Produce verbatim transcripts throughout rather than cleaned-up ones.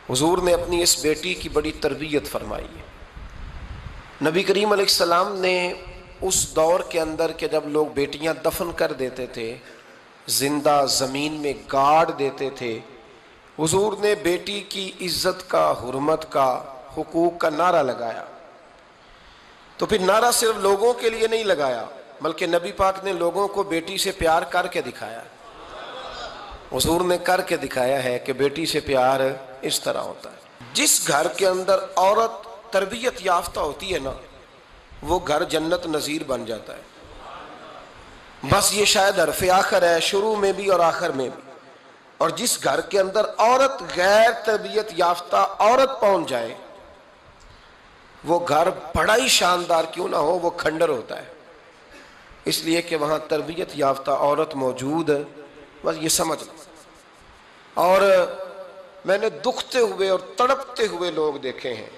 حضور نے اپنی اس بیٹی کی بڑی تربیت فرمائی ہے۔ نبی کریم علیہ السلام نے اس دور کے اندر کہ جب لوگ بیٹیاں دفن کر دیتے تھے، زندہ زمین میں گاڑ دیتے تھے، حضور نے بیٹی کی عزت کا، حرمت کا، حقوق کا نعرہ لگایا۔ تو پھر نعرہ صرف لوگوں کے لیے نہیں لگایا، بلکہ نبی پاک نے لوگوں کو بیٹی سے پیار کر کے دکھایا۔ حضور نے کر کے دکھایا ہے کہ بیٹی سے پیار اس طرح ہوتا ہے۔ جس گھر کے اندر عورت تربیت یافتہ ہوتی ہے نا، وہ گھر جنت نظیر بن جاتا ہے۔ بس یہ شاید حرف آخر ہے، شروع میں بھی اور آخر میں بھی۔ اور جس گھر کے اندر عورت غیر تربیت یافتہ عورت پہنچ جائے، وہ گھر بڑا ہی شاندار کیوں نہ ہو، وہ کھنڈر ہوتا ہے، اس لیے کہ وہاں تربیت یافتہ عورت موجود ہے۔ بس یہ سمجھ لو۔ اور میں نے دکھتے ہوئے اور تڑپتے ہوئے لوگ دیکھے ہیں،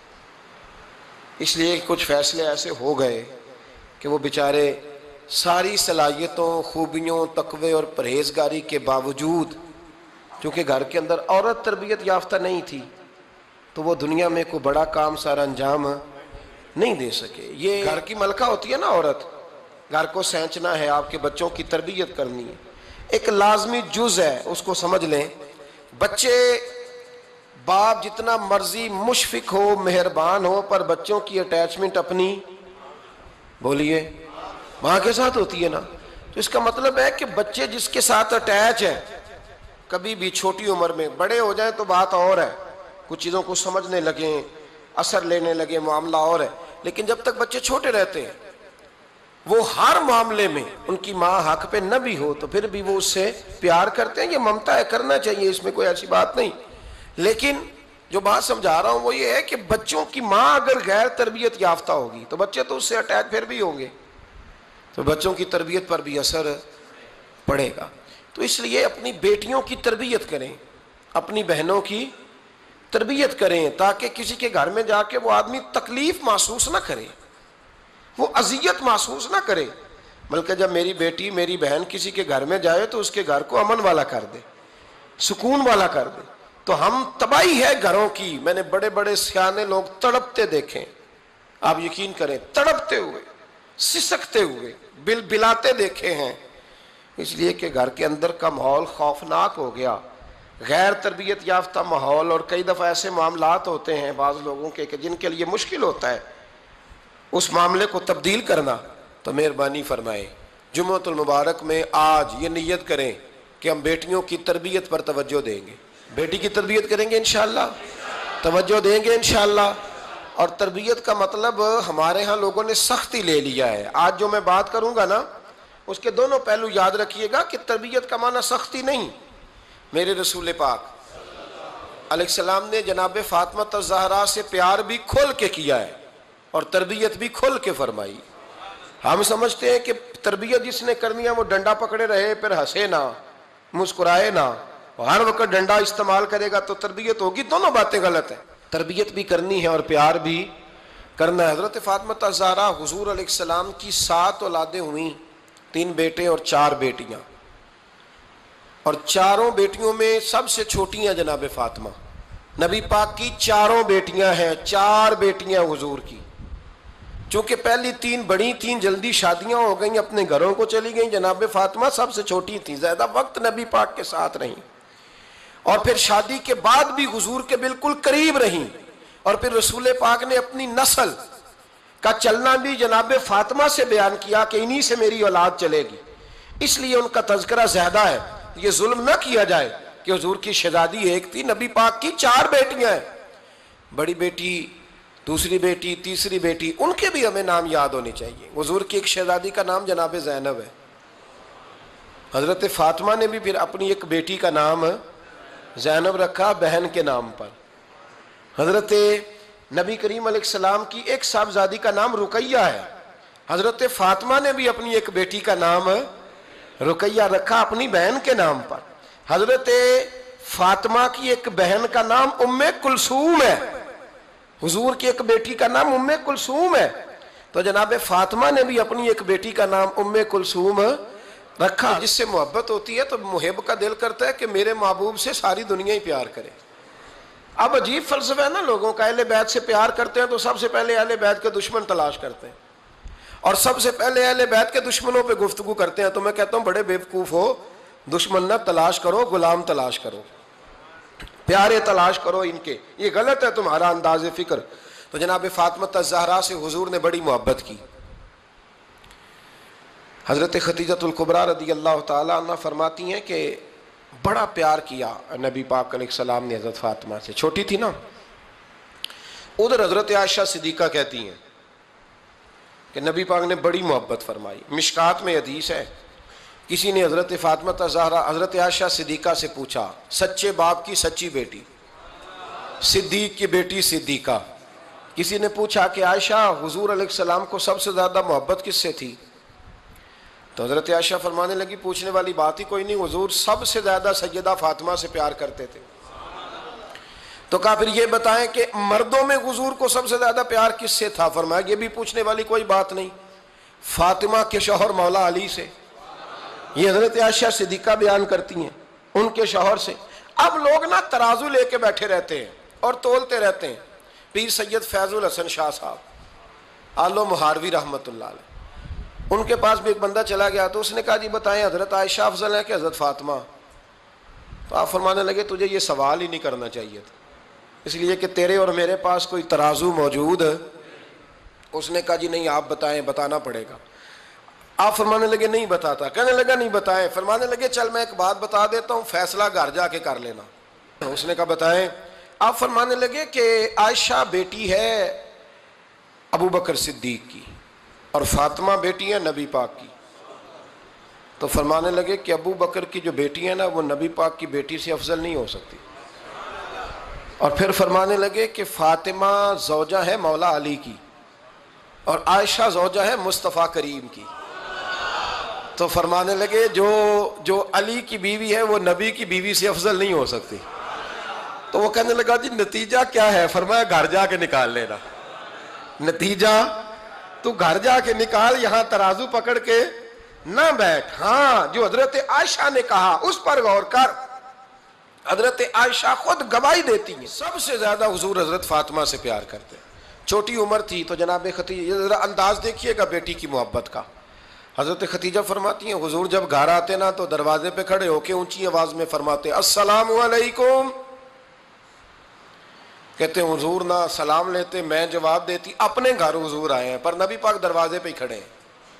اس لیے کچھ فیصلے ایسے ہو گئے کہ وہ بیچارے ساری صلاحیتوں، خوبیوں، تقوی اور پرہیزگاری کے باوجود، چونکہ گھر کے اندر عورت تربیت یافتہ نہیں تھی، تو وہ دنیا میں کوئی بڑا کام سارا انجام نہیں دے سکے۔ یہ گھر کی ملکہ ہوتی ہے نا عورت، گھر کو سینچنا ہے، آپ کے بچوں کی تربیت کرنی ہے، ایک لازمی جز ہے، اس کو سمجھ لیں۔ بچے باپ جتنا مرضی مشفق ہو، مہربان ہو، پر بچوں کی اٹیچمنٹ اپنی بولیے ماں کے ساتھ ہوتی ہے نا۔ تو اس کا مطلب ہے کہ بچے جس کے ساتھ اٹیچ ہے، کبھی بھی چھوٹی عمر میں، بڑے ہو جائیں تو بات اور ہے، کچھ چیزوں کو سمجھنے لگیں، اثر لینے لگے، معاملہ اور ہے، لیکن جب تک بچے چھوٹے رہتے ہیں، وہ ہر معاملے میں ان کی ماں حق پہ نہ بھی ہو تو پھر بھی وہ اس سے پیار کرتے ہیں۔ یہ ممتا ہے، کرنا چاہیے، اس میں کوئی ایسی بات نہیں۔ لیکن جو بات سمجھا رہا ہوں وہ یہ ہے کہ بچوں کی ماں اگر غیر تربیت یافتہ ہوگی تو بچے تو اس سے اٹیچ پھر بھی ہوں گے، تو بچوں کی تربیت پر بھی اثر پڑے گا۔ تو اس لیے اپنی بیٹیوں کی تربیت کریں، اپنی بہنوں کی تربیت کریں، تاکہ کسی کے گھر میں جا کے وہ آدمی تکلیف محسوس نہ کرے، وہ اذیت محسوس نہ کرے، بلکہ جب میری بیٹی، میری بہن کسی کے گھر میں جائے تو اس کے گھر کو امن والا کر دے، سکون والا کر دے۔ تو ہم تباہی ہے گھروں کی، میں نے بڑے بڑے سیانے لوگ تڑپتے دیکھیں، آپ یقین کریں، تڑپتے ہوئے، سسکتے ہوئے، بل بلاتے دیکھے ہیں، اس لیے کہ گھر کے اندر کا ماحول خوفناک ہو گیا، غیر تربیت یافتہ ماحول۔ اور کئی دفعہ ایسے معاملات ہوتے ہیں بعض لوگوں کے کہ جن کے لیے مشکل ہوتا ہے اس معاملے کو تبدیل کرنا، تو مہربانی فرمائے جمعۃ المبارک میں آج یہ نیت کریں کہ ہم بیٹیوں کی تربیت پر توجہ دیں گے، بیٹی کی تربیت کریں گے انشاءاللہ، توجہ دیں گے انشاءاللہ۔ اور تربیت کا مطلب ہمارے ہاں لوگوں نے سختی لے لیا ہے۔ آج جو میں بات کروں گا نا، اس کے دونوں پہلو یاد رکھیے گا کہ تربیت کا معنی سختی نہیں۔ میرے رسول پاک علیہ السلام نے جناب فاطمہ الزہرا سے پیار بھی کھول کے کیا ہے اور تربیت بھی کھول کے فرمائی۔ ہم سمجھتے ہیں کہ تربیت جس نے کرنی ہے وہ ڈنڈا پکڑے رہے، پھر ہنسے نہ، مسکرائے نہ، ہر وقت ڈنڈا استعمال کرے گا تو تربیت ہوگی۔ دونوں باتیں غلط ہیں، تربیت بھی کرنی ہے اور پیار بھی کرنا ہے۔ حضرت فاطمہ الزہرا حضور علیہ السلام کی سات اولادیں ہوئیں، تین بیٹے اور چار بیٹیاں، اور چاروں بیٹیوں میں سب سے چھوٹی ہیں جناب فاطمہ۔ نبی پاک کی چاروں بیٹیاں ہیں، چار بیٹیاں حضور کی، چونکہ پہلی تین بڑی تھیں، جلدی شادیاں ہو گئیں، اپنے گھروں کو چلی گئیں، جناب فاطمہ سب سے چھوٹی تھیں، زیادہ وقت نبی پاک کے ساتھ رہیں، اور پھر شادی کے بعد بھی حضور کے بالکل قریب رہیں، اور پھر رسول پاک نے اپنی نسل کا چلنا بھی جناب فاطمہ سے بیان کیا کہ انہی سے میری اولاد چلے گی، اس لیے ان کا تذکرہ زیادہ ہے۔ یہ ظلم نہ کیا جائے کہ حضور کی شہزادی ایک تھی، نبی پاک کی چار بیٹیاں ہیں، بڑی بیٹی، دوسری بیٹی، تیسری بیٹی، ان کے بھی ہمیں نام یاد ہونے چاہیے۔ حضور کی ایک شہزادی کا نام جناب زینب ہے، حضرت فاطمہ نے بھی پھر اپنی ایک بیٹی کا نام زینب رکھا بہن کے نام پر۔ حضرت نبی کریم علیہ السلام کی ایک صاحبزادی کا نام رقیہ ہے، حضرت فاطمہ نے بھی اپنی ایک بیٹی کا نام رقیہ رکھا اپنی بہن کے نام پر۔ حضرت فاطمہ کی ایک بہن کا نام ام کلثوم ہے، حضور کی ایک بیٹی کا نام ام کلثوم ہے، تو جناب فاطمہ نے بھی اپنی ایک بیٹی کا نام ام کلثوم رکھا۔ جس سے محبت ہوتی ہے تو محب کا دل کرتا ہے کہ میرے محبوب سے ساری دنیا ہی پیار کرے، اب عجیب فلسفہ ہے نا لوگوں کا، اہل بیت سے پیار کرتے ہیں تو سب سے پہلے اہل بیت کے دشمن تلاش کرتے ہیں، اور سب سے پہلے اہل بیت کے دشمنوں پہ گفتگو کرتے ہیں. تو میں کہتا ہوں بڑے بیوقوف ہو، دشمن نہ تلاش کرو، غلام تلاش کرو، پیارے تلاش کرو ان کے. یہ غلط ہے تمہارا انداز فکر. تو جناب فاطمہ الزہرا سے حضور نے بڑی محبت کی. حضرت خدیجہ الکبریٰ رضی اللہ تعالیٰ عنہ فرماتی ہیں کہ بڑا پیار کیا نبی پاک علیہ السلام نے حضرت فاطمہ سے. چھوٹی تھی نا. ادھر حضرت عائشہ صدیقہ کہتی ہیں کہ نبی پاک نے بڑی محبت فرمائی. مشکات میں حدیث ہے، کسی نے حضرت فاطمہ الزہرا حضرت عائشہ صدیقہ سے پوچھا، سچے باپ کی سچی بیٹی، صدیق کی بیٹی صدیقہ. کسی نے پوچھا کہ عائشہ حضور علیہ السلام کو سب سے زیادہ محبت کس سے تھی؟ تو حضرت عائشہ فرمانے لگی پوچھنے والی بات ہی کوئی نہیں، حضور سب سے زیادہ سیدہ فاطمہ سے پیار کرتے تھے. تو کہا پھر یہ بتائیں کہ مردوں میں حضور کو سب سے زیادہ پیار کس سے تھا؟ فرمایا یہ بھی پوچھنے والی کوئی بات نہیں، فاطمہ کے شوہر مولا علی سے. یہ حضرت عائشہ صدیقہ بیان کرتی ہیں ان کے شوہر سے. اب لوگ نا ترازو لے کے بیٹھے رہتے ہیں اور تولتے رہتے ہیں. پیر سید فیض الحسن شاہ صاحب آلو مہاروی رحمۃ اللہ علیہ، ان کے پاس بھی ایک بندہ چلا گیا تو اس نے کہا جی بتائیں حضرت عائشہ افضل ہے کہ حضرت فاطمہ؟ تو آپ فرمانے لگے تجھے یہ سوال ہی نہیں کرنا چاہیے تھا، اس لیے کہ تیرے اور میرے پاس کوئی ترازو موجود ہے. اس نے کہا جی نہیں آپ بتائیں، بتانا پڑے گا. آپ فرمانے لگے نہیں بتاتا. کہنے لگا نہیں بتائیں. فرمانے لگے چل میں ایک بات بتا دیتا ہوں، فیصلہ گھر جا کے کر لینا. اس نے کہا بتائیں. آپ فرمانے لگے کہ عائشہ بیٹی ہے ابو بکر صدیق کی اور فاطمہ بیٹی ہے نبی پاک کی. تو فرمانے لگے کہ ابو بکر کی جو بیٹی ہے نا وہ نبی پاک کی بیٹی سے افضل نہیں ہو سکتی. اور پھر فرمانے لگے کہ فاطمہ زوجہ ہے مولا علی کی اور عائشہ زوجہ ہے مصطفیٰ کریم کی. تو فرمانے لگے جو جو علی کی بیوی ہے وہ نبی کی بیوی سے افضل نہیں ہو سکتی. تو وہ کہنے لگا جی نتیجہ کیا ہے؟ فرمایا گھر جا کے نکال لینا. نتیجہ تو گھر جا کے نکال، یہاں ترازو پکڑ کے نہ بیٹھ. ہاں جو حضرت عائشہ نے کہا اس پر غور کر. حضرت عائشہ خود گواہی دیتی ہیں سب سے زیادہ حضور حضرت فاطمہ سے پیار کرتے. چھوٹی عمر تھی تو جناب خدیجہ، ذرا انداز دیکھیے گا بیٹی کی محبت کا. حضرت خدیجہ فرماتی ہیں حضور جب گھر آتے نا تو دروازے پہ کھڑے ہو کے اونچی آواز میں فرماتے السلام علیکم. کہتے ہیں حضور نہ سلام لیتے، میں جواب دیتی اپنے گھر حضور آئے ہیں پر نبی پاک دروازے پہ ہی کھڑے ہیں.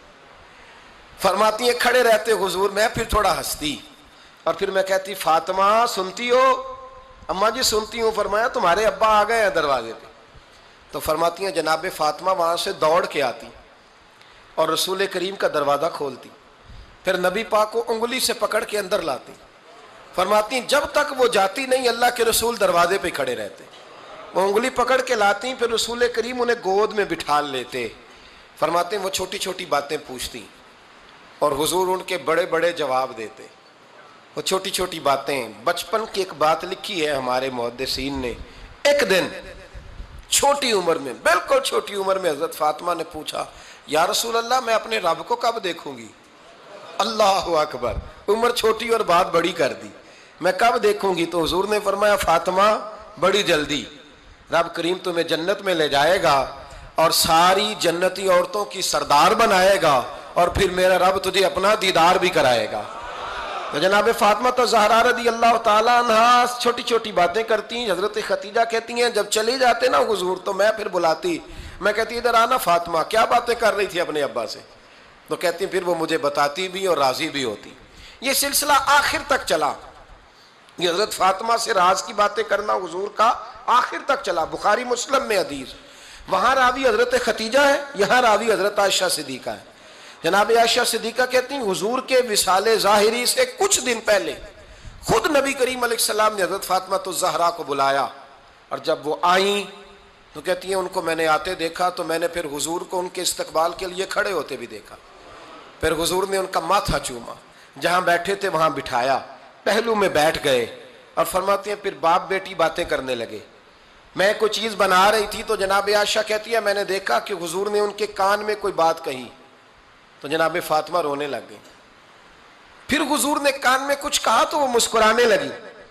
فرماتی ہیں کھڑے رہتے حضور، میں پھر تھوڑا ہنستی اور پھر میں کہتی فاطمہ سنتی ہو؟ اماں جی سنتی ہوں. فرمایا تمہارے ابا آ گئے ہیں دروازے پہ. تو فرماتی ہیں جناب فاطمہ وہاں سے دوڑ کے آتی اور رسول کریم کا دروازہ کھولتی، پھر نبی پاک کو انگلی سے پکڑ کے اندر لاتی. فرماتی ہیں جب تک وہ جاتی نہیں اللہ کے رسول دروازے پہ کھڑے رہتے. وہ انگلی پکڑ کے لاتی پھر رسول کریم انہیں گود میں بٹھا لیتے. فرماتے ہیں وہ چھوٹی چھوٹی باتیں پوچھتی اور حضور ان کے بڑے بڑے جواب دیتے. وہ چھوٹی چھوٹی باتیں، بچپن کی ایک بات لکھی ہے ہمارے محدثین نے. ایک دن چھوٹی عمر میں، بالکل چھوٹی عمر میں حضرت فاطمہ نے پوچھا یا رسول اللہ میں اپنے رب کو کب دیکھوں گی؟ اللہ اکبر، عمر چھوٹی اور بات بڑی کر دی. میں کب دیکھوں گی؟ تو حضور نے فرمایا فاطمہ بڑی جلدی. رب کریم تمہیں جنت میں لے جائے گا اور ساری جنتی عورتوں کی سردار بنائے گا اور پھر میرا رب تجھے اپنا دیدار بھی کرائے گا. تو جناب فاطمہ الزہرا رضی اللہ تعالیٰ عنہا چھوٹی چھوٹی باتیں کرتی ہیں. حضرت خدیجہ کہتی ہیں جب چلی جاتے نا حضور تو میں پھر بلاتی، میں کہتی ادھر آنا فاطمہ، کیا باتیں کر رہی تھی اپنے ابا سے؟ تو کہتی پھر وہ مجھے بتاتی بھی اور راضی بھی ہوتی. یہ سلسلہ آخر تک چلا. یہ حضرت فاطمہ سے راز کی باتیں کرنا حضور کا آخر تک چلا. بخاری مسلم میں حدیث، وہاں راوی حضرت خدیجہ ہے، یہاں راوی حضرت عائشہ صدیقہ ہے. جناب عائشہ صدیقہ کہتی ہیں حضور کے وصال ظاہری سے کچھ دن پہلے خود نبی کریم علیہ السلام نے حضرت فاطمہ الزہرا کو بلایا اور جب وہ آئیں تو کہتی ہیں ان کو میں نے آتے دیکھا تو میں نے پھر حضور کو ان کے استقبال کے لیے کھڑے ہوتے بھی دیکھا. پھر حضور نے ان کا ماتھا چوما، جہاں بیٹھے تھے وہاں بٹھایا، پہلو میں بیٹھ گئے اور فرماتے ہیں پھر باپ بیٹی باتیں کرنے لگے. میں کوئی چیز بنا رہی تھی تو جناب عائشہ کہتی ہے میں نے دیکھا کہ حضور نے ان کے کان میں کوئی بات کہی تو جناب فاطمہ رونے لگ گئی. پھر حضور نے کان میں کچھ کہا تو وہ مسکرانے لگی.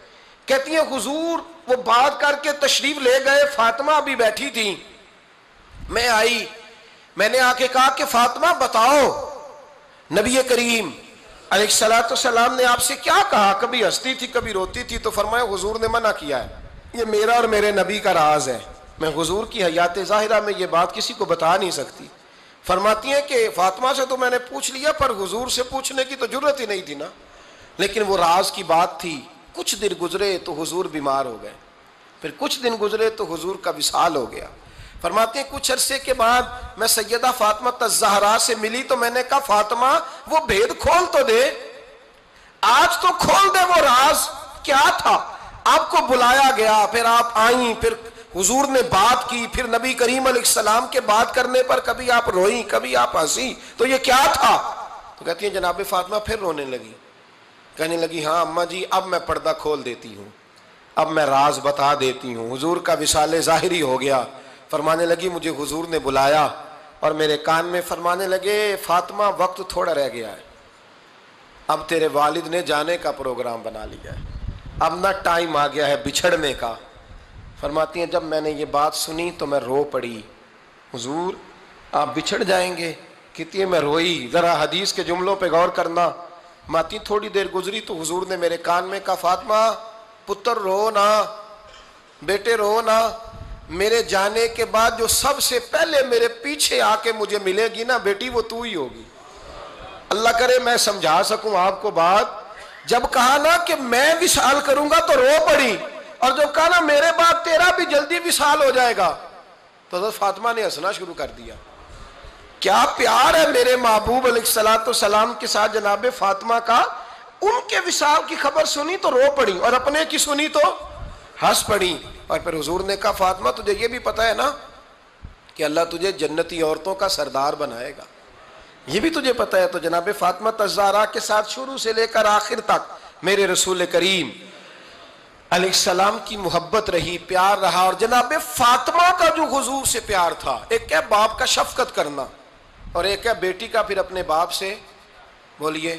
کہتی ہیں حضور وہ بات کر کے تشریف لے گئے، فاطمہ ابھی بیٹھی تھی، میں آئی، میں نے آ کے کہا کہ فاطمہ بتاؤ نبی کریم علیہ الصلوۃ والسلام نے آپ سے کیا کہا؟ کبھی ہنستی تھی کبھی روتی تھی، تو فرمایا حضور نے منع کیا ہے، یہ میرا اور میرے نبی کا راز ہے، میں حضور کی حیات ظاہرہ میں یہ بات کسی کو بتا نہیں سکتی۔ فرماتی ہیں کہ فاطمہ سے تو میں نے پوچھ لیا، پر حضور سے پوچھنے کی تو ضرورت ہی نہیں تھی نا، لیکن وہ راز کی بات تھی۔ کچھ دن گزرے تو حضور بیمار ہو گئے، پھر کچھ دن گزرے تو حضور کا وصال ہو گیا۔ فرماتے ہیں کچھ عرصے کے بعد میں سیدہ فاطمہ الزہرا سے ملی تو میں نے کہا فاطمہ وہ بھید کھول تو دے، آج تو کھول دے، وہ راز کیا تھا؟ آپ کو بلایا گیا، پھر آپ آئیں، پھر حضور نے بات کی، پھر نبی کریم علیہ السلام کے بات کرنے پر کبھی آپ روئیں کبھی آپ ہنسی، تو یہ کیا تھا؟ تو کہتی ہیں جناب فاطمہ پھر رونے لگی، کہنے لگی ہاں اماں جی اب میں پردہ کھول دیتی ہوں، اب میں راز بتا دیتی ہوں، حضور کا وصال ظاہری ہو گیا۔ فرمانے لگی مجھے حضور نے بلایا اور میرے کان میں فرمانے لگے فاطمہ وقت تھوڑا رہ گیا ہے، اب تیرے والد نے جانے کا پروگرام بنا لیا ہے، اب نہ ٹائم آ گیا ہے بچھڑنے کا۔ فرماتی ہیں جب میں نے یہ بات سنی تو میں رو پڑی، حضور آپ بچھڑ جائیں گے؟ کہتی ہے میں روئی۔ ذرا حدیث کے جملوں پہ غور کرنا، ماتی تھوڑی دیر گزری تو حضور نے میرے کان میں کہا فاطمہ پتر رو نہ، بیٹے رو نہ، میرے جانے کے بعد جو سب سے پہلے میرے پیچھے آ کے مجھے ملے گی نا بیٹی وہ تو ہی ہوگی۔ اللہ کرے میں سمجھا سکوں آپ کو بات، جب کہا نا کہ میں وصال کروں گا تو رو پڑی، اور جب کہا نا میرے بعد تیرا بھی جلدی وصال ہو جائے گا تو حضرت فاطمہ نے ہنسنا شروع کر دیا۔ کیا پیار ہے میرے محبوب علیہ الصلوۃ والسلام کے ساتھ جناب فاطمہ کا، ان کے وصال کی خبر سنی تو رو پڑی اور اپنے کی سنی تو ہنس پڑی۔ اور پھر حضور نے کہا فاطمہ تجھے یہ بھی پتہ ہے نا کہ اللہ تجھے جنتی عورتوں کا سردار بنائے گا، یہ بھی تجھے پتہ ہے؟ تو جناب فاطمہ الزہرا کے ساتھ شروع سے لے کر آخر تک میرے رسول کریم علیہ السلام کی محبت رہی، پیار رہا۔ اور جناب فاطمہ کا جو حضور سے پیار تھا، ایک ہے باپ کا شفقت کرنا اور ایک ہے بیٹی کا پھر اپنے باپ سے، بولیے،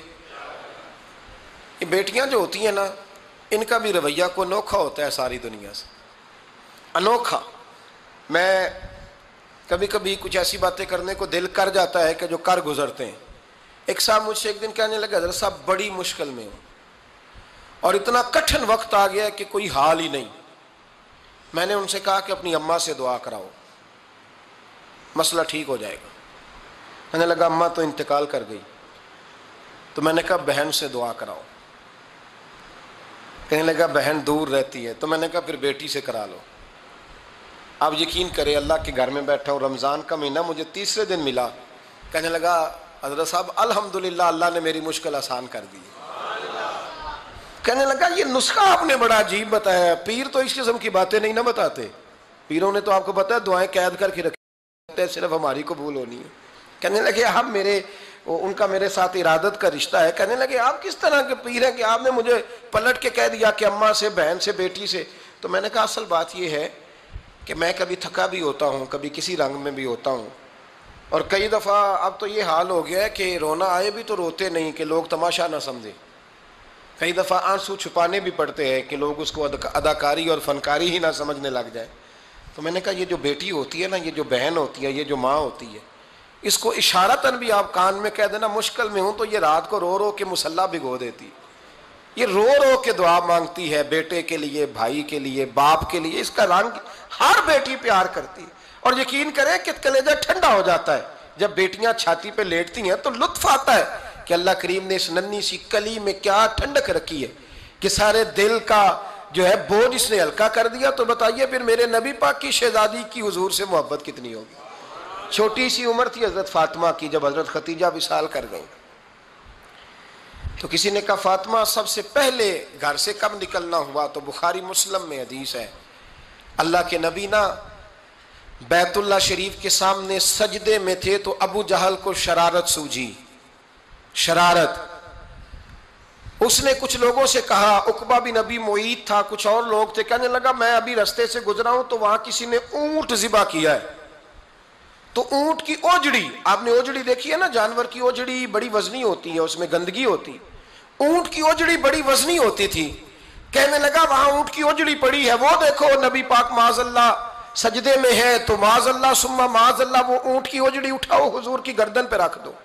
یہ بیٹیاں جو ہوتی ہیں نا ان کا بھی رویہ کو انوکھا ہوتا ہے ساری دنیا سے، انوکھا۔ میں کبھی کبھی کچھ ایسی باتیں کرنے کو دل کر جاتا ہے کہ جو کر گزرتے ہیں۔ ایک صاحب مجھ سے ایک دن کہنے لگا حضرت صاحب بڑی مشکل میں ہوں اور اتنا کٹھن وقت آ گیا کہ کوئی حال ہی نہیں۔ میں نے ان سے کہا کہ اپنی اماں سے دعا کراؤ، مسئلہ ٹھیک ہو جائے گا۔ میں نے لگا اماں تو انتقال کر گئی، تو میں نے کہا بہن سے دعا کراؤ۔ کہنے لگا بہن دور رہتی ہے، تو میں نے کہا پھر بیٹی سے کرا لو۔ آپ یقین کرے اللہ کے گھر میں بیٹھا ہوں، رمضان کا مہینہ مجھے تیسرے دن ملا، کہنے لگا حضرت صاحب الحمدللہ اللہ نے میری مشکل آسان کر دی۔ کہنے لگا یہ نسخہ آپ نے بڑا عجیب بتایا، پیر تو اس قسم کی باتیں نہیں نہ بتاتے، پیروں نے تو آپ کو پتا ہے دعائیں قید کر کے رکھتے ہیں، صرف ہماری قبول ہونی ہے۔ کہنے لگے آپ میرے ان کا میرے ساتھ ارادت کا رشتہ ہے۔ کہنے لگے آپ کس طرح کے پیر ہیں کہ آپ نے مجھے پلٹ کے کہہ دیا کہ اماں سے، بہن سے، بیٹی سے؟ تو میں نے کہا اصل بات یہ ہے کہ میں کبھی تھکا بھی ہوتا ہوں، کبھی کسی رنگ میں بھی ہوتا ہوں، اور کئی دفعہ اب تو یہ حال ہو گیا ہے کہ رونا آئے بھی تو روتے نہیں کہ لوگ تماشا نہ سمجھیں، کئی دفعہ آنسو چھپانے بھی پڑتے ہیں کہ لوگ اس کو اداکاری اور فنکاری ہی نہ سمجھنے لگ جائیں۔ تو میں نے کہا یہ جو بیٹی ہوتی ہے نا، یہ جو بہن ہوتی ہے، یہ جو ماں ہوتی ہے، اس کو اشارتاً بھی آپ کان میں کہہ دینا مشکل میں ہوں تو یہ رات کو رو رو کے مصلی بھگو دیتی، یہ رو رو کے دعا مانگتی ہے بیٹے کے لیے، بھائی کے لیے، باپ کے لیے۔ اس کا رنگ ہر بیٹی پیار کرتی ہے، اور یقین کریں کہ کلیجہ ٹھنڈا ہو جاتا ہے جب بیٹیاں چھاتی پہ لیٹتی ہیں تو لطف آتا ہے کہ اللہ کریم نے اس ننھی سی کلی میں کیا ٹھنڈک رکھی ہے کہ سارے دل کا جو ہے بوجھ اس نے ہلکا کر دیا۔ تو بتائیے پھر میرے نبی پاک کی شہزادی کی حضور سے محبت کتنی ہوگی۔ چھوٹی سی عمر تھی حضرت فاطمہ کی جب حضرت خدیجہ وصال کر گئیں، تو کسی نے کہا فاطمہ سب سے پہلے گھر سے کب نکلنا ہوا؟ تو بخاری مسلم میں حدیث ہے، اللہ کے نبی نا بیت اللہ شریف کے سامنے سجدے میں تھے تو ابو جہل کو شرارت سوجھی، شرارت۔ اس نے کچھ لوگوں سے کہا، عقبہ بن نبی معیط تھا، کچھ اور لوگ تھے، کہنے لگا میں ابھی رستے سے گزرا ہوں تو وہاں کسی نے اونٹ ذبح کیا ہے، تو اونٹ کی اوجڑی، آپ نے اوجڑی دیکھی ہے نا، جانور کی اوجڑی بڑی وزنی ہوتی ہے، اس میں گندگی ہوتی، اونٹ کی اوجڑی بڑی وزنی ہوتی تھی، کہنے لگا وہاں اونٹ کی اجڑی پڑی ہے، وہ دیکھو نبی پاک معاذ اللہ سجدے میں ہے، تو معاذ اللہ ثم معاذ اللہ وہ اونٹ کی اجڑی اٹھاؤ حضور کی گردن پہ رکھ دو۔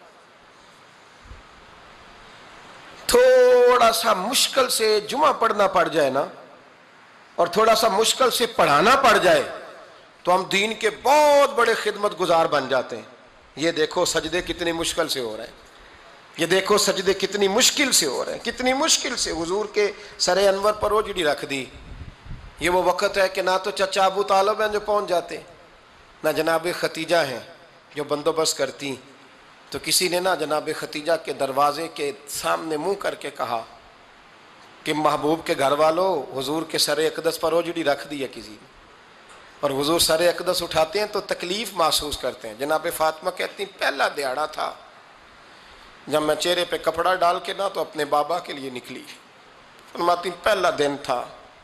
تھوڑا سا مشکل سے جمعہ پڑھنا پڑ جائے نا، اور تھوڑا سا مشکل سے پڑھانا پڑ جائے، تو ہم دین کے بہت بڑے خدمت گزار بن جاتے ہیں۔ یہ دیکھو سجدے کتنی مشکل سے ہو رہے ہیں، یہ دیکھو سجدے کتنی مشکل سے ہو رہے ہیں، کتنی مشکل سے حضور کے سر انور پر اوجڑی رکھ دی۔ یہ وہ وقت ہے کہ نہ تو چچا ابو طالب ہیں جو پہنچ جاتے، نہ جناب ختیجہ ہیں جو بندوبست کرتی، تو کسی نے نہ جناب ختیجہ کے دروازے کے سامنے منہ کر کے کہا کہ محبوب کے گھر والوں حضور کے سر اقدس پر اوجڑی رکھ دی ہے کسی نے، اور حضور سر اقدس اٹھاتے ہیں تو تکلیف محسوس کرتے ہیں۔ جناب فاطمہ کہتی ہیں پہلا دیہڑا تھا جب میں چہرے پہ کپڑا ڈال کے نہ تو اپنے بابا کے لیے نکلی، فرماتی پہلا دن تھا،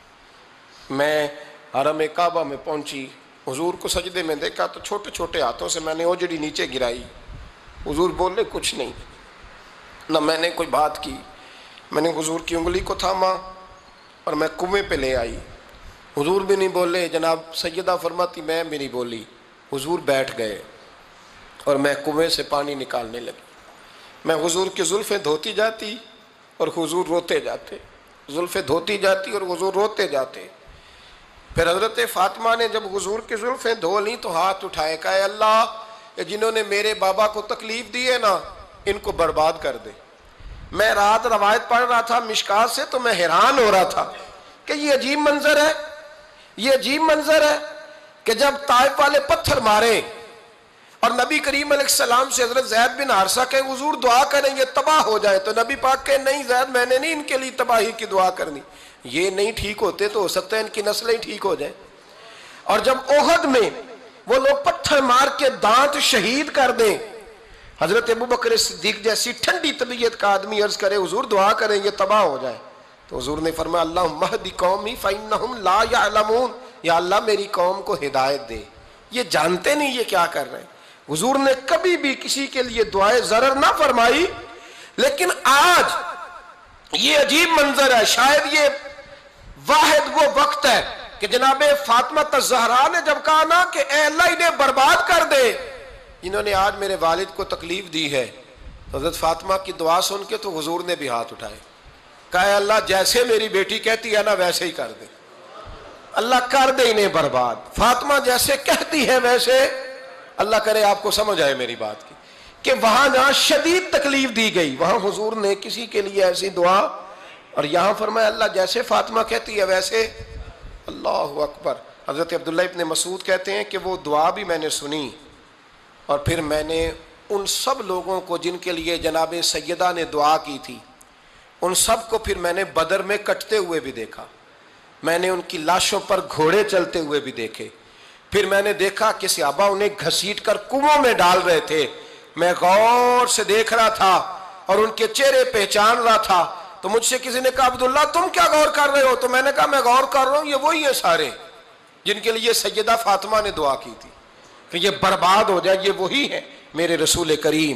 میں حرم کعبہ میں پہنچی، حضور کو سجدے میں دیکھا تو چھوٹے چھوٹے ہاتھوں سے میں نے اوجڑی نیچے گرائی، حضور بولے کچھ نہیں، نہ میں نے کوئی بات کی، میں نے حضور کی انگلی کو تھاما اور میں کنویں پہ لے آئی، حضور بھی نہیں بولے، جناب سیدہ فرماتی میں بھی نہیں بولی، حضور بیٹھ گئے اور میں کنویں سے پانی نکالنے لگی، میں حضور کی زلفیں دھوتی جاتی اور حضور روتے جاتے، زلفیں دھوتی جاتی اور حضور روتے جاتے۔ پھر حضرت فاطمہ نے جب حضور کی زلفیں دھو لیں تو ہاتھ اٹھائے، کہا اے اللہ جنہوں نے میرے بابا کو تکلیف دی ہے نا ان کو برباد کر دے۔ میں رات روایت پڑھ رہا تھا مشکات سے تو میں حیران ہو رہا تھا کہ یہ عجیب منظر ہے، یہ عجیب منظر ہے کہ جب طائف والے پتھر مارے اور نبی کریم علیہ السلام سے حضرت زید بن حارثہ کہ حضور دعا کریں یہ تباہ ہو جائے، تو نبی پاک کہ نہیں زید میں نے نہیں ان کے لیے تباہی کی دعا کرنی، یہ نہیں ٹھیک ہوتے تو ہو سکتا ہے ان کی نسلیں ٹھیک ہو جائیں۔ اور جب احد میں وہ لوگ پتھر مار کے دانت شہید کر دیں، حضرت ابوبکر صدیق جیسی ٹھنڈی طبیعت کا آدمی عرض کرے حضور دعا کریں یہ تباہ ہو جائے، تو حضور نے فرمایا اللہم اہد قومی فإنہم لا یعلمون، یا اللہ میری قوم کو ہدایت دے، یہ جانتے نہیں یہ کیا کر رہے ہیں۔ حضور نے کبھی بھی کسی کے لیے دعائے ضرر نہ فرمائی، لیکن آج یہ عجیب منظر ہے، شاید یہ واحد وہ وقت ہے کہ جناب فاطمہ الزہرا نے جب کہا نا کہ اے اللہ انہیں برباد کر دے انہوں نے آج میرے والد کو تکلیف دی ہے، حضرت فاطمہ کی دعا سن کے تو حضور نے بھی ہاتھ اٹھائے، کہا اے اللہ جیسے میری بیٹی کہتی ہے نا ویسے ہی کر دے، اللہ کر دے انہیں برباد، فاطمہ جیسے کہتی ہے ویسے، اللہ کرے آپ کو سمجھ آئے میری بات کی کہ وہاں جہاں شدید تکلیف دی گئی وہاں حضور نے کسی کے لیے ایسی دعا، اور یہاں فرمایا اللہ جیسے فاطمہ کہتی ہے ویسے، اللہ اکبر۔ حضرت عبداللہ ابن مسعود کہتے ہیں کہ وہ دعا بھی میں نے سنی، اور پھر میں نے ان سب لوگوں کو جن کے لیے جناب سیدہ نے دعا کی تھی ان سب کو پھر میں نے بدر میں کٹتے ہوئے بھی دیکھا، میں نے ان کی لاشوں پر گھوڑے چلتے ہوئے بھی دیکھے، پھر میں نے دیکھا کہ صحابہ انہیں گھسیٹ کر کنووں میں ڈال رہے تھے، میں غور سے دیکھ رہا تھا اور ان کے چہرے پہچان رہا تھا، تو مجھ سے کسی نے کہا عبداللہ تم کیا غور کر رہے ہو؟ تو میں نے کہا میں غور کر رہا ہوں یہ وہی ہیں سارے جن کے لیے سیدہ فاطمہ نے دعا کی تھی کہ یہ برباد ہو جائے، یہ وہی ہیں میرے رسول کریم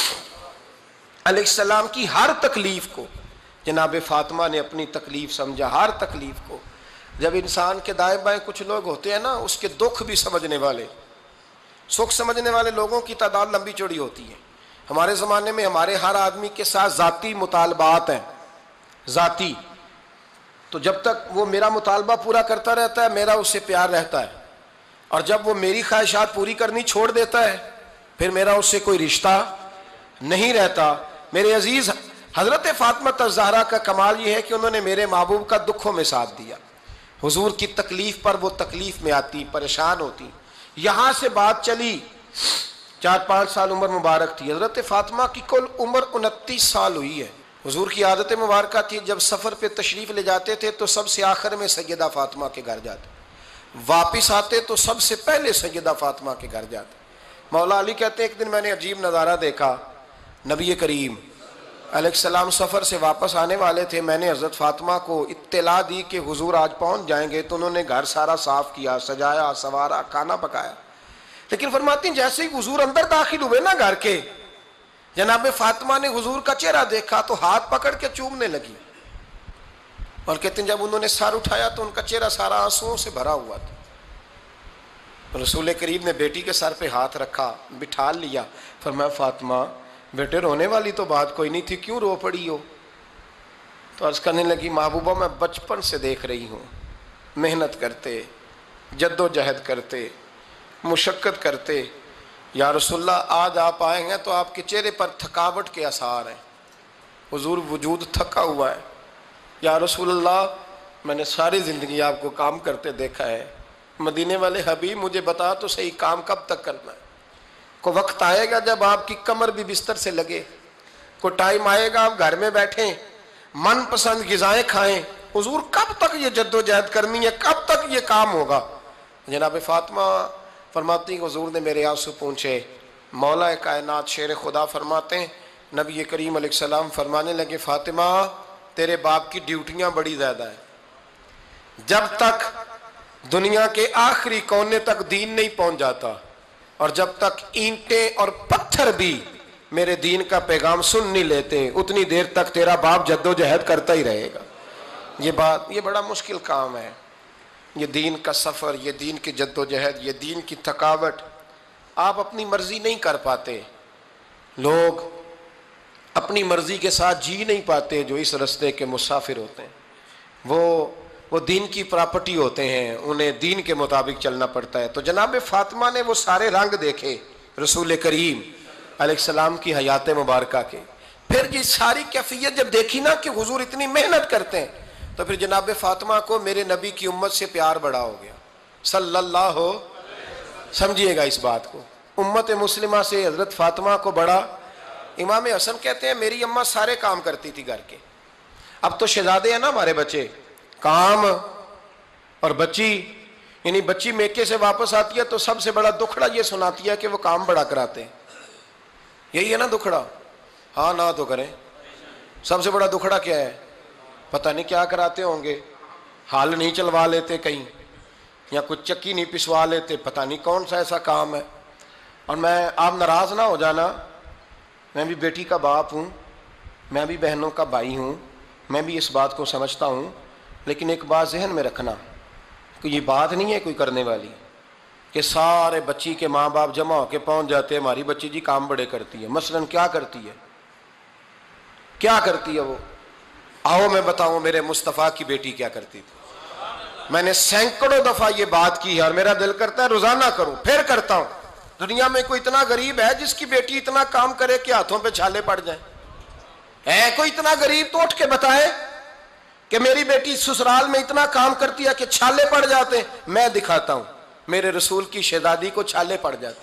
علیہ السلام کی ہر تکلیف کو جناب فاطمہ نے اپنی تکلیف سمجھا، ہر تکلیف کو۔ جب انسان کے دائیں بائیں کچھ لوگ ہوتے ہیں نا اس کے دکھ بھی سمجھنے والے، سکھ سمجھنے والے لوگوں کی تعداد لمبی چوڑی ہوتی ہے۔ ہمارے زمانے میں ہمارے ہر آدمی کے ساتھ ذاتی مطالبات ہیں، ذاتی، تو جب تک وہ میرا مطالبہ پورا کرتا رہتا ہے میرا اس سے پیار رہتا ہے، اور جب وہ میری خواہشات پوری کرنی چھوڑ دیتا ہے پھر میرا اس سے کوئی رشتہ نہیں رہتا۔ میرے عزیز حضرت فاطمہ الزہرا کا کمال یہ ہے کہ انہوں نے میرے محبوب کا دکھوں میں ساتھ دیا، حضور کی تکلیف پر وہ تکلیف میں آتی، پریشان ہوتی۔ یہاں سے بات چلی، چار پانچ سال عمر مبارک تھی، حضرت فاطمہ کی کل عمر انتیس سال ہوئی ہے۔ حضور کی عادت مبارکہ تھی جب سفر پہ تشریف لے جاتے تھے تو سب سے آخر میں سیدہ فاطمہ کے گھر جاتے، واپس آتے تو سب سے پہلے سیدہ فاطمہ کے گھر جاتے۔ مولا علی کہتے ہیں ایک دن میں نے عجیب نظارہ دیکھا، نبی کریم علیہ السلام سفر سے واپس آنے والے تھے، میں نے حضرت فاطمہ کو اطلاع دی کہ حضور آج پہنچ جائیں گے، تو انہوں نے گھر سارا صاف کیا، سجایا، سوارا، کھانا پکایا، لیکن فرماتی ہیں جیسے ہی حضور اندر داخل ہوئے نا گھر کے، جناب فاطمہ نے حضور کا چہرہ دیکھا تو ہاتھ پکڑ کے چومنے لگی، اور کہتے ہیں جب انہوں نے سر اٹھایا تو ان کا چہرہ سارا آنسوؤں سے بھرا ہوا تھا. رسول کریم نے بیٹی کے سر پہ ہاتھ رکھا, بٹھا لیا, فرمایا فاطمہ بیٹے رونے والی تو بات کوئی نہیں تھی, کیوں رو پڑی ہو؟ تو عرض کرنے لگی محبوبہ میں بچپن سے دیکھ رہی ہوں, محنت کرتے, جد و جہد کرتے, مشقت کرتے, یا رسول اللہ آج آپ آئے ہیں تو آپ کے چہرے پر تھکاوٹ کے آثار ہیں, حضور وجود تھکا ہوا ہے. یا رسول اللہ میں نے ساری زندگی آپ کو کام کرتے دیکھا ہے, مدینے والے حبیب مجھے بتا تو صحیح کام کب تک کرنا ہے؟ کو وقت آئے گا جب آپ کی کمر بھی بستر سے لگے, کو ٹائم آئے گا آپ گھر میں بیٹھیں من پسند غذائیں کھائیں, حضور کب تک یہ جد و جہد کرنی ہے, کب تک یہ کام ہوگا؟ جناب فاطمہ فرماتی حضور نے میرے آنسو پونچھے. مولا کائنات شیر خدا فرماتے ہیں نبی کریم علیہ السلام فرمانے لگے فاطمہ تیرے باپ کی ڈیوٹیاں بڑی زیادہ ہیں, جب تک دنیا کے آخری کونے تک دین نہیں پہنچ جاتا اور جب تک اینٹیں اور پتھر بھی میرے دین کا پیغام سن نہیں لیتے اتنی دیر تک تیرا باپ جد و جہد کرتا ہی رہے گا. یہ بات یہ بڑا مشکل کام ہے, یہ دین کا سفر, یہ دین کی جد و جہد, یہ دین کی تھکاوٹ. آپ اپنی مرضی نہیں کر پاتے, لوگ اپنی مرضی کے ساتھ جی نہیں پاتے جو اس رستے کے مسافر ہوتے ہیں, وہ وہ دین کی پراپرٹی ہوتے ہیں, انہیں دین کے مطابق چلنا پڑتا ہے. تو جناب فاطمہ نے وہ سارے رنگ دیکھے رسول کریم علیہ السلام کی حیات مبارکہ کے. پھر یہ ساری کیفیت جب دیکھی نا کہ حضور اتنی محنت کرتے ہیں تو پھر جناب فاطمہ کو میرے نبی کی امت سے پیار بڑا ہو گیا صلی اللہ ہو. سمجھیے گا اس بات کو, امت مسلمہ سے حضرت فاطمہ کو بڑا. امام حسن کہتے ہیں میری اماں سارے کام کرتی تھی گھر کے. اب تو شہزادے ہیں نا ہمارے بچے, کام اور بچی, یعنی بچی میکے سے واپس آتی ہے تو سب سے بڑا دکھڑا یہ سناتی ہے کہ وہ کام بڑا کراتے ہیں. یہی ہے نا دکھڑا؟ ہاں نہ تو کریں. سب سے بڑا دکھڑا کیا ہے؟ پتہ نہیں کیا کراتے ہوں گے, ہال نہیں چلوا لیتے کہیں, یا کچھ چکی نہیں پسوا لیتے, پتہ نہیں کون سا ایسا کام ہے. اور میں آپ ناراض نہ ہو جانا, میں بھی بیٹی کا باپ ہوں, میں بھی بہنوں کا بھائی ہوں, میں بھی اس بات کو سمجھتا ہوں, لیکن ایک بات ذہن میں رکھنا کہ یہ بات نہیں ہے کوئی کرنے والی کہ سارے بچی کے ماں باپ جمع ہو کے پہنچ جاتے ہیں ہماری بچی جی کام بڑے کرتی ہے. مثلاً کیا کرتی ہے, کیا کرتی ہے وہ؟ آؤ میں بتاؤں میرے مصطفیٰ کی بیٹی کیا کرتی تھی. میں نے سینکڑوں دفعہ یہ بات کی ہے اور میرا دل کرتا ہے روزانہ کروں, پھر کرتا ہوں. دنیا میں کوئی اتنا غریب ہے جس کی بیٹی اتنا کام کرے کہ ہاتھوں پہ چھالے پڑ جائیں؟ ہے کوئی اتنا غریب تو اٹھ کے بتائے کہ میری بیٹی سسرال میں اتنا کام کرتی ہے کہ چھالے پڑ جاتے ہیں. میں دکھاتا ہوں, میرے رسول کی شہزادی کو چھالے پڑ جاتے.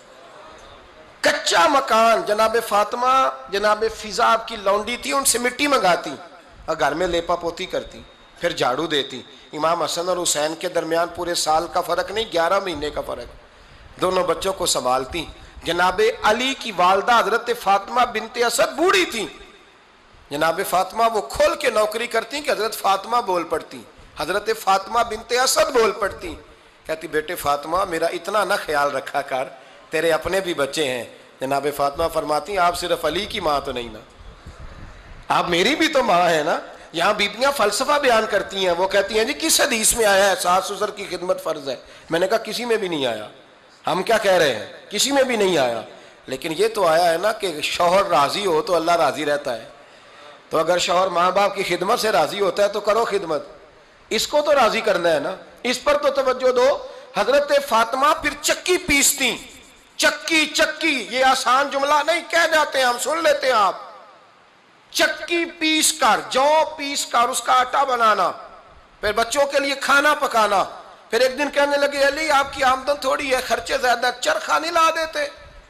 کچا مکان, جناب فاطمہ جناب فضا آپ کی لونڈی تھی, ان سے مٹی منگاتی اور گھر میں لیپا پوتی کرتی, پھر جھاڑو دیتی. امام حسن اور حسین کے درمیان پورے سال کا فرق نہیں, گیارہ مہینے کا فرق, دونوں بچوں کو سنبھالتی. جناب علی کی والدہ حضرت فاطمہ بنت اسد بوڑھی تھی, جناب فاطمہ وہ کھول کے نوکری کرتی کہ حضرت فاطمہ بول پڑتی, حضرت فاطمہ بنت اسد بول پڑتی. کہتی بیٹے فاطمہ میرا اتنا نہ خیال رکھا کر, تیرے اپنے بھی بچے ہیں. جناب فاطمہ فرماتی آپ صرف علی کی ماں تو نہیں نا, آپ میری بھی تو ماں ہے نا. یہاں بیبیاں فلسفہ بیان کرتی ہیں, وہ کہتی ہیں جی کس حدیث میں آیا ہے ساس سسر کی خدمت فرض ہے؟ میں نے کہا کسی میں بھی نہیں آیا. ہم کیا کہہ رہے ہیں, کسی میں بھی نہیں آیا, لیکن یہ تو آیا ہے نا کہ شوہر راضی ہو تو اللہ راضی رہتا ہے. تو اگر شوہر ماں باپ کی خدمت سے راضی ہوتا ہے تو کرو خدمت, اس کو تو راضی کرنا ہے نا, اس پر تو توجہ دو. حضرت فاطمہ پھر چکی پیستی, چکی چکی یہ آسان جملہ نہیں, کہہ جاتے ہیں ہم, سن لیتے ہیں آپ. چکی پیس کر, جو پیس کر اس کا آٹا بنانا, پھر بچوں کے لیے کھانا پکانا. پھر ایک دن کہنے لگے علی آپ کی آمدن تھوڑی ہے, خرچے زیادہ, چرخا نہیں لا دیتے.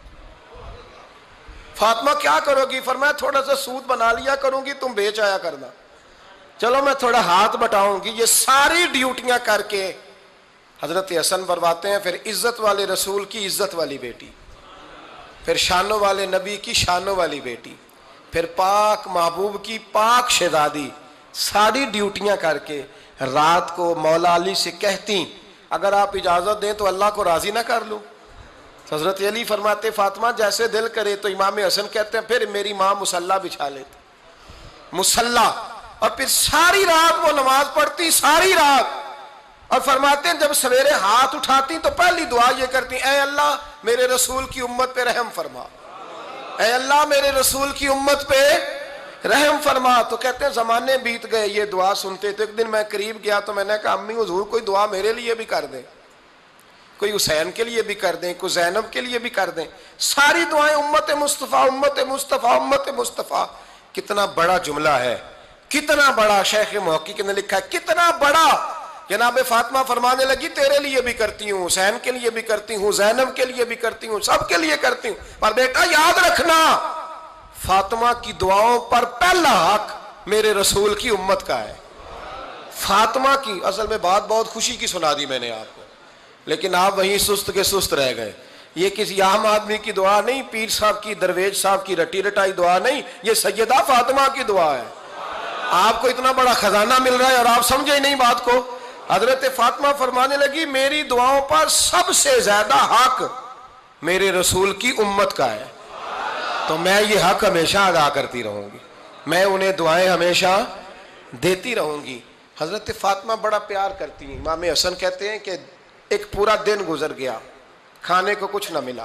فاطمہ کیا کرو گی؟ فرمایا تھوڑا سا سود بنا لیا کروں گی, تم بیچ آیا کرنا. چلو میں تھوڑا ہاتھ بٹاؤں گی. یہ ساری ڈیوٹیاں کر کے حضرت حسن برواتے ہیں. پھر عزت والے رسول کی عزت والی بیٹی, پھر شانوں والے نبی کی شانوں والی بیٹی, پھر پاک محبوب کی پاک شہزادی, ساری ڈیوٹیاں کر کے رات کو مولا علی سے کہتی اگر آپ اجازت دیں تو اللہ کو راضی نہ کر لوں. حضرت علی فرماتے فاطمہ جیسے دل کرے. تو امام حسن کہتے ہیں پھر میری ماں مصلی بچھا لیتے, مصلی اور پھر ساری رات وہ نماز پڑھتی، ساری رات، اور فرماتے ہیں جب سویرے ہاتھ اٹھاتی تو پہلی دعا یہ کرتی، اے اللہ میرے رسول کی امت پہ رحم فرما، اے اللہ میرے رسول کی امت پہ رحم فرما۔ تو کہتے ہیں زمانے بیت گئے یہ دعا سنتے تو ایک دن میں قریب گیا تو میں نے کہا امی حضور کوئی دعا میرے لیے بھی کر دیں، کوئی حسین کے لیے بھی کر دیں، کوئی زینب کے لیے بھی کر دیں۔ ساری دعائیں امت مصطفیٰ امت مصطفیٰ امت مصطفیٰ۔ کتنا بڑا جملہ ہے، کتنا بڑا، شیخ محقق نے لکھا ہے کتنا بڑا۔ جناب فاطمہ فرمانے لگی تیرے لیے بھی کرتی ہوں، حسین کے لیے بھی کرتی ہوں، زینب کے لیے بھی کرتی ہوں، سب کے لیے کرتی ہوں، پر بیٹا یاد رکھنا فاطمہ کی دعاؤں پر پہلا حق میرے رسول کی امت کا ہے۔ فاطمہ کی، اصل میں بات بہت خوشی کی سنا دی میں نے آپ کو، لیکن آپ وہیں سست کے سست رہ گئے۔ یہ کسی عام آدمی کی دعا نہیں، پیر صاحب کی، درویش صاحب کی رٹی رٹائی دعا نہیں، یہ سیدہ فاطمہ کی دعا ہے۔ آپ کو اتنا بڑا خزانہ مل رہا ہے اور آپ سمجھے ہی نہیں بات کو۔ حضرت فاطمہ فرمانے لگی میری دعاؤں پر سب سے زیادہ حق میرے رسول کی امت کا ہے، تو میں یہ حق ہمیشہ ادا کرتی رہوں گی، میں انہیں دعائیں ہمیشہ دیتی رہوں گی۔ حضرت فاطمہ بڑا پیار کرتی ہیں۔ امام حسن کہتے ہیں کہ ایک پورا دن گزر گیا، کھانے کو کچھ نہ ملا،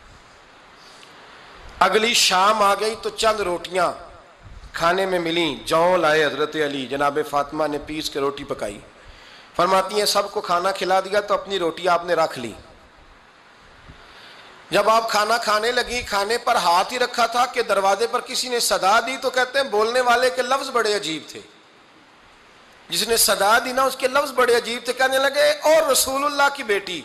اگلی شام آ گئی تو چند روٹیاں کھانے میں ملیں، جوں لائے حضرت علی، جناب فاطمہ نے پیس کے روٹی پکائی، فرماتی ہیں سب کو کھانا کھلا دیا تو اپنی روٹی آپ نے رکھ لی۔ جب آپ کھانا کھانے لگی، کھانے پر ہاتھ ہی رکھا تھا کہ دروازے پر کسی نے صدا دی، تو کہتے ہیں بولنے والے کے لفظ بڑے عجیب تھے، جس نے صدا دی نا اس کے لفظ بڑے عجیب تھے، کہنے لگے اور رسول اللہ کی بیٹی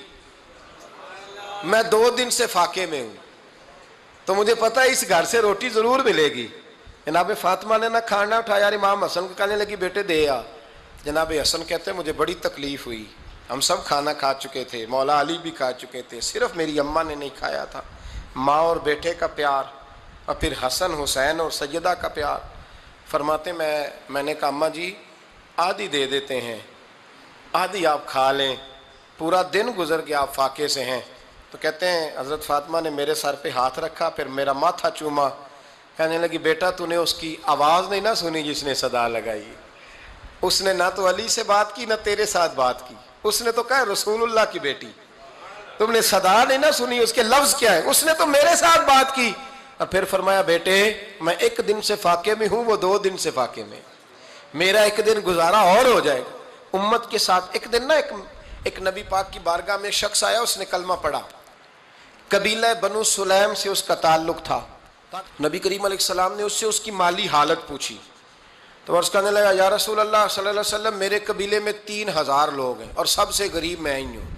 میں دو دن سے فاقے میں ہوں، تو مجھے پتا ہے اس گھر سے روٹی ضرور ملے گی۔ جناب فاطمہ نے نہ کھانا اٹھایا، امام حسن کو کہنے لگی بیٹے دے آ۔ جناب حسن کہتے ہیں مجھے بڑی تکلیف ہوئی، ہم سب کھانا کھا چکے تھے، مولا علی بھی کھا چکے تھے، صرف میری اماں نے نہیں کھایا تھا۔ ماں اور بیٹے کا پیار، اور پھر حسن حسین اور سیدہ کا پیار۔ فرماتے میں میں نے کہا اماں جی آدھی دے دیتے ہیں، آدھی آپ کھا لیں، پورا دن گزر گیا آپ فاقے سے ہیں۔ تو کہتے ہیں حضرت فاطمہ نے میرے سر پہ ہاتھ رکھا، پھر میرا ماتھا چوما، کہنے لگی بیٹا تو نے اس کی آواز نہیں نہ سنی جس نے صدا لگائی، اس نے نہ تو علی سے بات کی نہ تیرے ساتھ بات کی، اس نے تو کہا رسول اللہ کی بیٹی، تم نے صدا نہیں نہ سنی، اس کے لفظ کیا ہے، اس نے تو میرے ساتھ بات کی۔ اور پھر فرمایا بیٹے میں ایک دن سے فاقے میں ہوں، وہ دو دن سے فاقے میں، میرا ایک دن گزارا اور ہو جائے گا امت کے ساتھ۔ ایک دن نا ایک ایک نبی پاک کی بارگاہ میں شخص آیا، اس نے کلمہ پڑھا، قبیلہ بنو سلیم سے اس کا تعلق تھا۔ نبی کریم علیہ السلام نے اس سے اس کی مالی حالت پوچھی، تو عرض کرنے لگا یا رسول اللہ صلی اللہ علیہ وسلم میرے قبیلے میں تین ہزار لوگ ہیں اور سب سے غریب میں ہی ہوں۔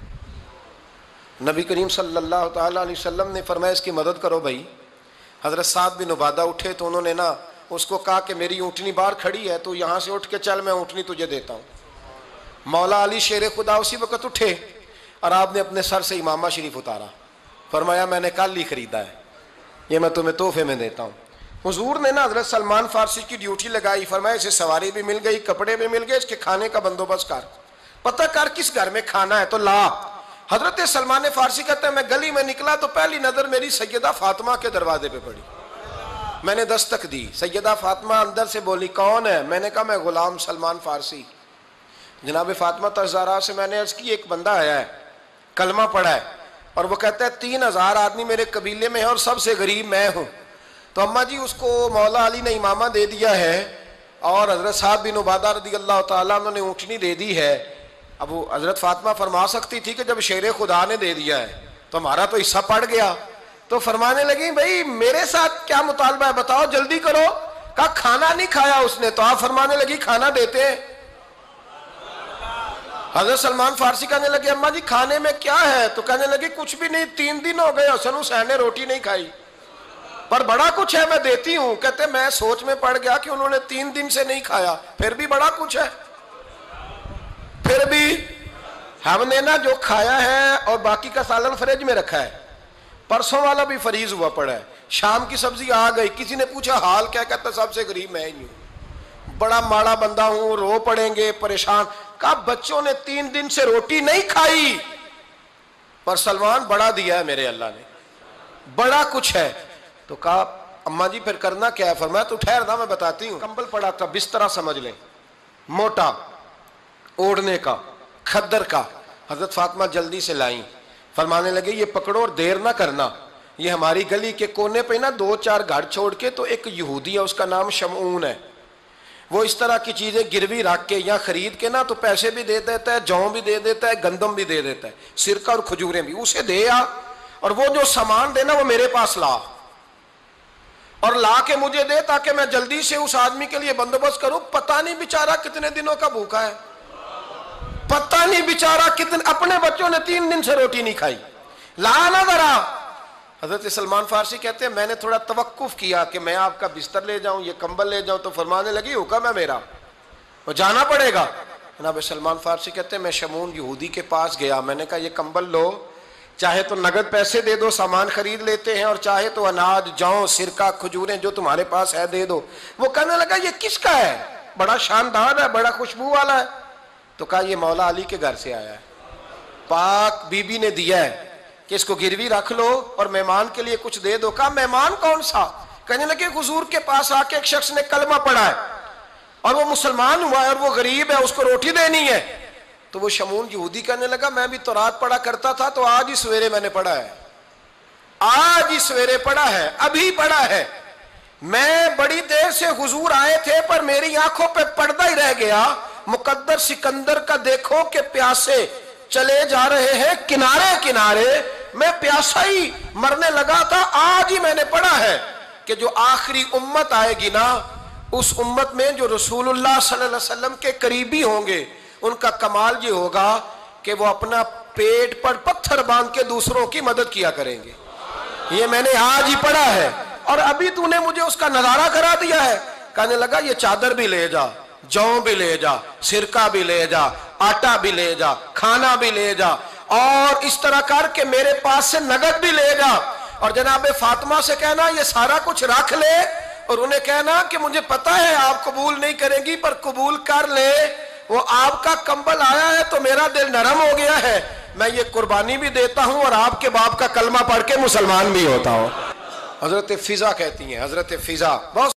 نبی کریم صلی اللہ تعالیٰ علیہ وسلم نے فرمایا اس کی مدد کرو بھائی۔ حضرت سعد بن عبادہ اٹھے تو انہوں نے نا اس کو کہا کہ میری اونٹنی باہر کھڑی ہے تو یہاں سے اٹھ کے چل، میں اونٹنی تجھے دیتا ہوں۔ مولا علی شیر خدا اسی وقت اٹھے اور آپ نے اپنے سر سے امامہ شریف اتارا، فرمایا میں نے کل ہی خریدا ہے، یہ میں تمہیں تحفے میں دیتا ہوں۔ حضور نے نا حضرت سلمان فارسی کی ڈیوٹی لگائی، فرمایا اسے سواری بھی مل گئی، کپڑے بھی مل گئے، اس کے کھانے کا بندوبست کر، پتہ کر کس گھر میں کھانا ہے تو لا۔ حضرت سلمان فارسی کہتے ہیں میں گلی میں نکلا تو پہلی نظر میری سیدہ فاطمہ کے دروازے پہ پڑی، میں نے دستک دی، سیدہ فاطمہ اندر سے بولی کون ہے؟ میں نے کہا میں غلام سلمان فارسی۔ جناب فاطمہ تزارہ سے میں نے عرض کی ایک بندہ آیا ہے، کلمہ پڑھا ہے، اور وہ کہتا ہے تین ہزار آدمی میرے قبیلے میں ہے اور سب سے غریب میں ہوں۔ تو اماں جی اس کو مولا علی نے امامہ دے دیا ہے اور حضرت سعد بن عبادہ رضی اللہ تعالیٰ عنہ نے اونٹنی دے دی ہے۔ اب وہ حضرت فاطمہ فرما سکتی تھی کہ جب شیر خدا نے دے دیا ہے تو ہمارا تو حصہ پڑ گیا، تو فرمانے لگی بھائی میرے ساتھ کیا مطالبہ ہے بتاؤ جلدی کرو۔ کہا کھانا نہیں کھایا اس نے، تو آپ فرمانے لگی کھانا دیتے ہیں۔ حضرت سلمان فارسی کہنے لگے اماں جی کھانے میں کیا ہے؟ تو کہنے لگی کچھ بھی نہیں، تین دن ہو گئے حسن حسین نے روٹی نہیں کھائی، پر بڑا کچھ ہے میں دیتی ہوں۔ کہتے میں سوچ میں پڑ گیا کہ انہوں نے تین دن سے نہیں کھایا، پھر بھی بڑا کچھ ہے، پھر بھی ہم نے نا جو کھایا ہے اور باقی کا سالن فریج میں رکھا ہے، پرسوں والا بھی فریز ہوا پڑا ہے، شام کی سبزی آ گئی، کسی نے پوچھا حال کیا؟ کہتا سب سے غریب میں ہی ہوں، بڑا ماڑا بندہ ہوں، رو پڑیں گے پریشان۔ کہا بچوں نے تین دن سے روٹی نہیں کھائی، پر سلمان بڑا دیا ہے میرے اللہ نے، بڑا کچھ ہے۔ تو کہا اماں جی پھر کرنا کیا ہے؟ فرمایا تو ٹھہر نا میں بتاتی ہوں. کمبل پڑا تھا، بسترا سمجھ لیں، موٹا، اوڑھنے کا، کھدر کا. حضرت فاطمہ جلدی سے لائیں، فرمانے لگے یہ پکڑو اور دیر نہ کرنا. یہ ہماری گلی کے کونے پہ نا دو چار گھر چھوڑ کے تو ایک یہودی ہے، اس کا نام شمعون ہے، وہ اس طرح کی چیزیں گروی رکھ کے یا خرید کے نا تو پیسے بھی دے دیتا ہے، جوں بھی دے دیتا ہے، گندم بھی دے دیتا ہے، سرکہ اور کھجوریں بھی. اسے دے آ، اور وہ جو سامان دینا وہ میرے پاس لا، اور لا کے مجھے دے تاکہ میں جلدی سے اس آدمی کے لیے بندوبست کروں. پتہ نہیں بیچارہ کتنے دنوں کا بھوکا ہے، پتہ نہیں بیچارہ کتنے، اپنے بچوں نے تین دن سے روٹی نہیں کھائی. لا نہ ذرا. حضرت سلمان فارسی کہتے ہیں میں نے تھوڑا توقف کیا کہ میں آپ کا بستر لے جاؤں، یہ کمبل لے جاؤں، تو فرمانے لگی حکم ہے میرا، وہ جانا پڑے گا. جناب سلمان فارسی کہتے ہیں میں شمعون یہودی کے پاس گیا، میں نے کہا یہ کمبل لو، چاہے تو نگد پیسے دے دو، سامان خرید لیتے ہیں، اور چاہے تو اناج، جوں، سرکہ، کھجوریں جو تمہارے پاس ہے دے دو. وہ کہنے لگا یہ کس کا ہے؟ بڑا شاندار ہے، بڑا خوشبو والا ہے. تو کہا یہ مولا علی کے گھر سے آیا ہے، پاک بی بی نے دیا ہے کہ اس کو گروی رکھ لو اور مہمان کے لیے کچھ دے دو. کہا مہمان کون سا؟ کہنے لگے حضور کے پاس آ کے ایک شخص نے کلمہ پڑھا ہے اور وہ مسلمان ہوا ہے اور وہ غریب ہے، اس کو روٹی دینی ہے. تو وہ شمعون یہودی کہنے لگا میں بھی تورات پڑھا کرتا تھا، تو آج ہی سویرے میں نے پڑھا ہے، آج ہی سویرے پڑھا ہے، ابھی پڑھا ہے. میں بڑی دیر سے حضور آئے تھے پر میری آنکھوں پہ پردہ ہی رہ گیا. مقدر سکندر کا دیکھو کہ پیاسے چلے جا رہے ہیں کنارے کنارے، میں پیاسا ہی مرنے لگا تھا. آج ہی میں نے پڑھا ہے کہ جو آخری امت آئے گی نا، اس امت میں جو رسول اللہ صلی اللہ علیہ وسلم کے قریبی ہوں گے، ان کا کمال یہ ہوگا کہ وہ اپنا پیٹ پر پتھر باندھ کے دوسروں کی مدد کیا کریں گے. یہ میں نے آج ہی پڑھا ہے اور ابھی تو نے مجھے اس کا نظارہ کرا دیا ہے. کہنے لگا یہ چادر بھی لے جا، جوں بھی لے جا، سرکہ بھی لے جا، آٹا بھی لے جا، کھانا بھی لے جا، اور اس طرح کر کے میرے پاس سے نگد بھی لے جا. اور جناب فاطمہ سے کہنا یہ سارا کچھ رکھ لے، اور انہیں کہنا کہ مجھے پتا ہے آپ قبول نہیں کریں گی پر قبول کر لے، وہ آپ کا کمبل آیا ہے تو میرا دل نرم ہو گیا ہے، میں یہ قربانی بھی دیتا ہوں اور آپ کے باپ کا کلمہ پڑھ کے مسلمان بھی ہوتا ہوں. حضرت فضا کہتی ہیں، حضرت فضا بہت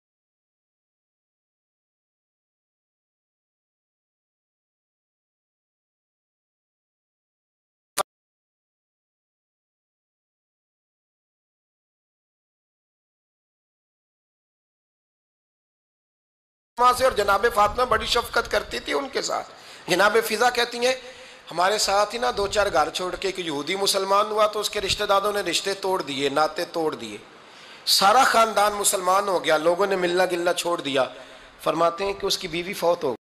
سے، اور جناب فاطمہ بڑی شفقت کرتی تھی ان کے ساتھ. جناب فضا کہتی ہیں ہمارے ساتھ ہی نا دو چار گھر چھوڑ کے ایک یہودی مسلمان ہوا تو اس کے رشتہ داروں نے رشتے توڑ دیے، ناطے توڑ دیے، سارا خاندان مسلمان ہو گیا، لوگوں نے ملنا گلنا چھوڑ دیا. فرماتے ہیں کہ اس کی بیوی فوت ہو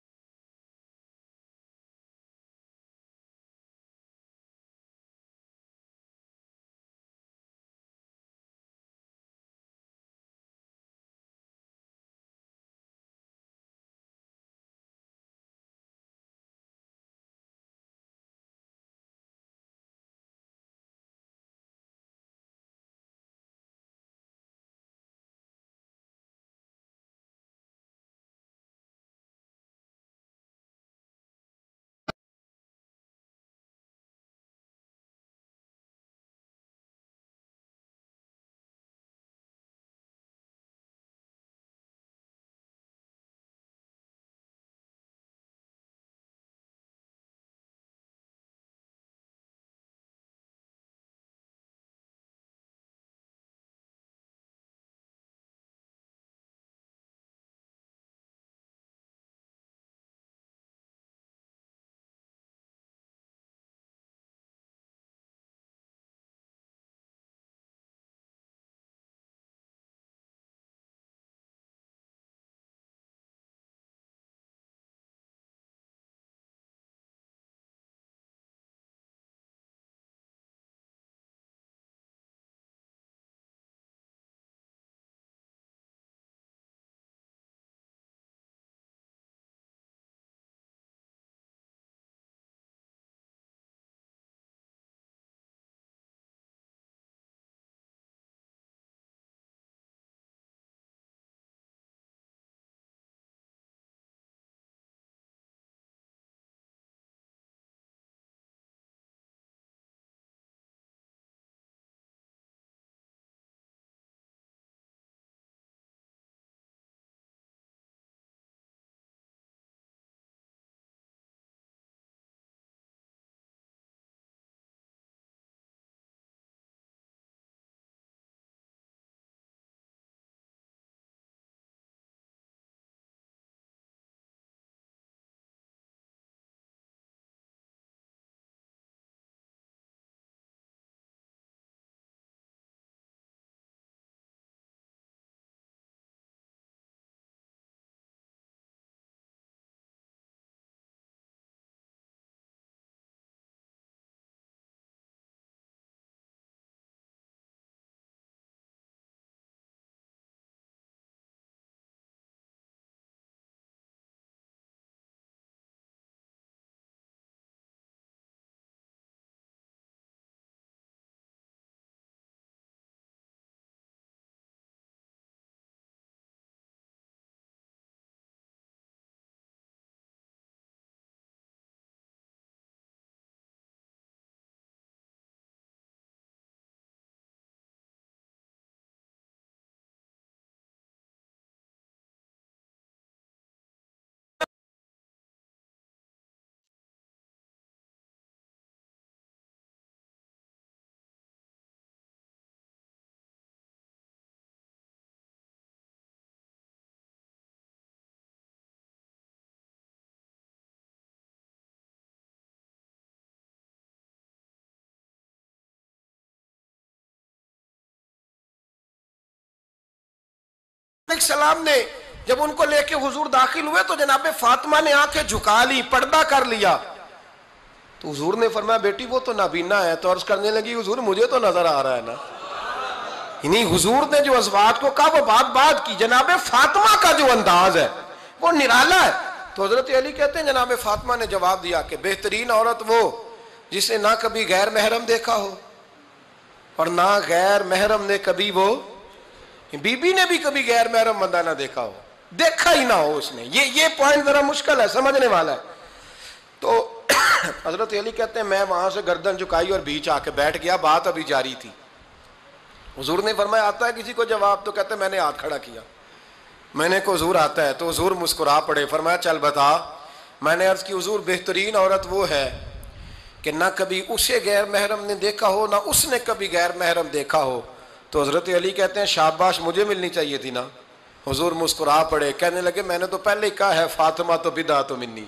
علیہ السلام نے جب ان کو لے کے حضور داخل ہوئے تو جناب فاطمہ نے آنکھیں جھکا لی، پردہ کر لیا. تو حضور نے فرمایا بیٹی وہ تو نابینا ہے. تو عرض کرنے لگی حضور مجھے تو نظر آ رہا ہے نا. یعنی حضور نے جو ازواج کو کہا وہ بات بات کی. جناب فاطمہ کا جو انداز ہے وہ نرالا ہے. تو حضرت علی کہتے ہیں جناب فاطمہ نے جواب دیا کہ بہترین عورت وہ جس نے نہ کبھی غیر محرم دیکھا ہو اور نہ غیر محرم نے کبھی، وہ بی بی نے بھی کبھی غیر محرم بندہ نہ دیکھا ہو، دیکھا ہی نہ ہو اس نے. یہ یہ پوائنٹ ذرا مشکل ہے، سمجھنے والا ہے. تو حضرت علی کہتے ہیں میں وہاں سے گردن جھکائی اور بیچ آ کے بیٹھ گیا، بات ابھی جاری تھی. حضور نے فرمایا آتا ہے کسی کو جواب؟ تو کہتے ہیں میں نے ہاتھ کھڑا کیا. میں نے کو حضور آتا ہے. تو حضور مسکرا پڑے، فرمایا چل بتا. میں نے عرض کی حضور بہترین عورت وہ ہے کہ نہ کبھی اسے غیر محرم نے دیکھا ہو نہ اس نے کبھی غیر محرم دیکھا ہو. تو حضرت علی کہتے ہیں شاباش، مجھے ملنی چاہیے تھی نا. حضور مسکرا پڑے، کہنے لگے میں نے تو پہلے ہی کہا ہے فاطمہ تو بدعت منی،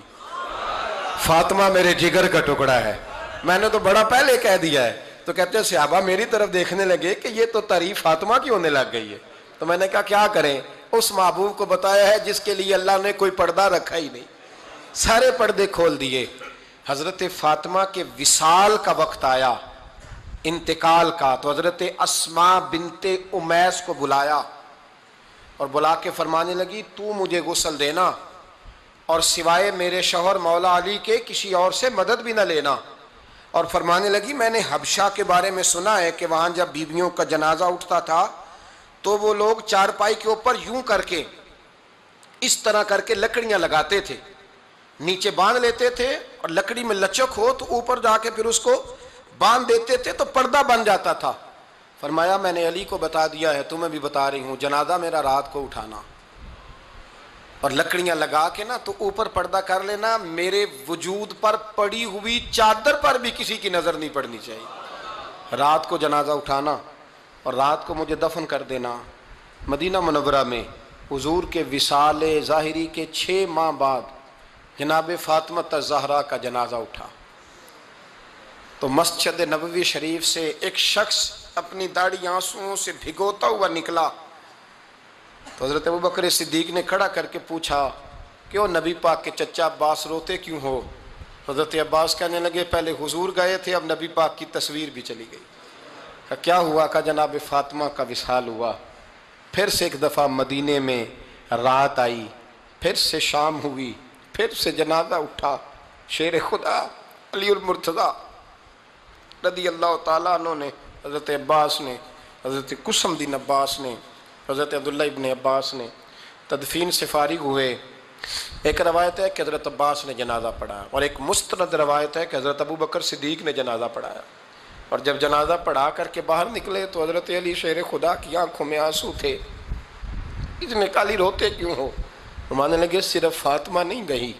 فاطمہ میرے جگر کا ٹکڑا ہے، میں نے تو بڑا پہلے کہہ دیا ہے. تو کہتے ہیں صحابہ میری طرف دیکھنے لگے کہ یہ تو تعریف فاطمہ کی ہونے لگ گئی ہے. تو میں نے کہا کیا کریں، اس محبوب کو بتایا ہے جس کے لیے اللہ نے کوئی پردہ رکھا ہی نہیں، سارے پردے کھول دیے. حضرت فاطمہ کے وصال کا وقت آیا، انتقال کا. تو حضرت اسماء بنت امیس کو بلایا اور بلا کے فرمانے لگی تو مجھے غسل دینا اور سوائے میرے شوہر مولا علی کے کسی اور سے مدد بھی نہ لینا. اور فرمانے لگی میں نے حبشہ کے بارے میں سنا ہے کہ وہاں جب بیویوں کا جنازہ اٹھتا تھا تو وہ لوگ چارپائی کے اوپر یوں کر کے اس طرح کر کے لکڑیاں لگاتے تھے، نیچے باندھ لیتے تھے اور لکڑی میں لچک ہو تو اوپر جا کے پھر اس کو باندھ دیتے تھے تو پردہ بن جاتا تھا. فرمایا میں نے علی کو بتا دیا ہے، تمہیں بھی بتا رہی ہوں، جنازہ میرا رات کو اٹھانا اور لکڑیاں لگا کے نا تو اوپر پردہ کر لینا، میرے وجود پر پڑی ہوئی چادر پر بھی کسی کی نظر نہیں پڑنی چاہیے. رات کو جنازہ اٹھانا اور رات کو مجھے دفن کر دینا. مدینہ منورہ میں حضور کے وصال ظاہری کے چھ ماہ بعد جناب فاطمہ الزہرا کا جنازہ اٹھا. تو مسجد نبوی شریف سے ایک شخص اپنی داڑھی آنسوؤں سے بھگوتا ہوا نکلا. تو حضرت ابوبکر صدیق نے کھڑا کر کے پوچھا کیوں نبی پاک کے چچا عباس روتے کیوں ہو؟ حضرت عباس کہنے لگے پہلے حضور گئے تھے، اب نبی پاک کی تصویر بھی چلی گئی. کہ کیا ہوا؟ کہ جناب فاطمہ کا وصال ہوا. پھر سے ایک دفعہ مدینے میں رات آئی، پھر سے شام ہوئی، پھر سے جنازہ اٹھا. شیر خدا علی المرتضیٰ رضی اللہ تعالیٰ عنہ نے، حضرت عباس نے، حضرت قسم دین عباس نے، حضرت عبداللہ ابن عباس نے تدفین سے فارغ ہوئے. ایک روایت ہے کہ حضرت عباس نے جنازہ پڑھایا اور ایک مستند روایت ہے کہ حضرت ابوبکر صدیق نے جنازہ پڑھایا. اور جب جنازہ پڑھا کر کے باہر نکلے تو حضرت علی شیر خدا کی آنکھوں میں آنسو تھے. اتنے کالی روتے کیوں ہو؟ مانے لگے صرف فاطمہ نہیں گئی،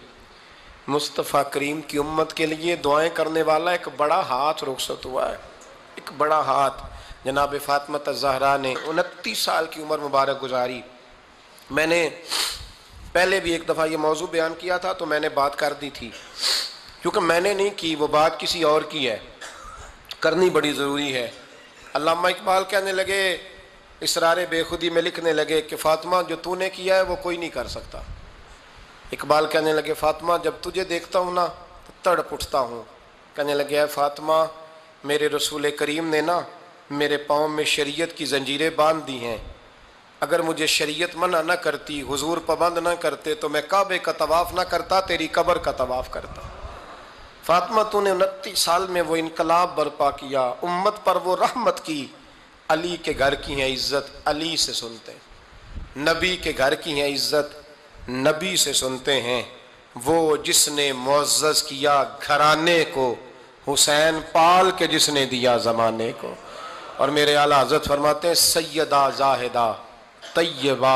مصطفیٰ کریم کی امت کے لیے دعائیں کرنے والا ایک بڑا ہاتھ رخصت ہوا ہے. ایک بڑا ہاتھ جناب فاطمہ الزہرا نے انتیس سال کی عمر مبارک گزاری. میں نے پہلے بھی ایک دفعہ یہ موضوع بیان کیا تھا تو میں نے بات کر دی تھی، کیونکہ میں نے نہیں کی، وہ بات کسی اور کی ہے، کرنی بڑی ضروری ہے. علامہ اقبال کہنے لگے، اسرار بے خودی میں لکھنے لگے کہ فاطمہ جو تو نے کیا ہے وہ کوئی نہیں کر سکتا. اقبال کہنے لگے فاطمہ جب تجھے دیکھتا ہوں نا تو تڑپ اٹھتا ہوں. کہنے لگے اے فاطمہ میرے رسول کریم نے نا میرے پاؤں میں شریعت کی زنجیریں باندھ دی ہیں، اگر مجھے شریعت منع نہ کرتی، حضور پابند نہ کرتے تو میں کعبے کا طواف نہ کرتا، تیری قبر کا طواف کرتا. فاطمہ تو نے انتیس سال میں وہ انقلاب برپا کیا، امت پر وہ رحمت کی. علی کے گھر کی ہیں عزت علی سے سنتے ہیں، نبی کے گھر کی ہیں عزت نبی سے سنتے ہیں. وہ جس نے معزز کیا گھرانے کو، حسین پال کے جس نے دیا زمانے کو. اور میرے اعلیٰ حضرت فرماتے ہیں سیدہ زاہدہ طیبہ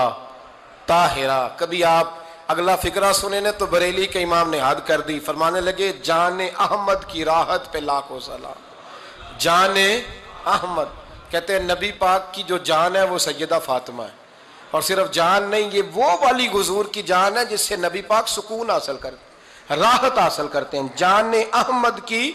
طاہرہ. کبھی آپ اگلا فقرہ سنے نے تو بریلی کے امام نے حد کر دی، فرمانے لگے جان احمد کی راحت پہ لاکھوں سلام. جان احمد کہتے ہیں نبی پاک کی جو جان ہے وہ سیدہ فاطمہ ہے. اور صرف جان نہیں، یہ وہ والی حضور کی جان ہے جس سے نبی پاک سکون حاصل کرتے، راحت حاصل کرتے ہیں. جان احمد کی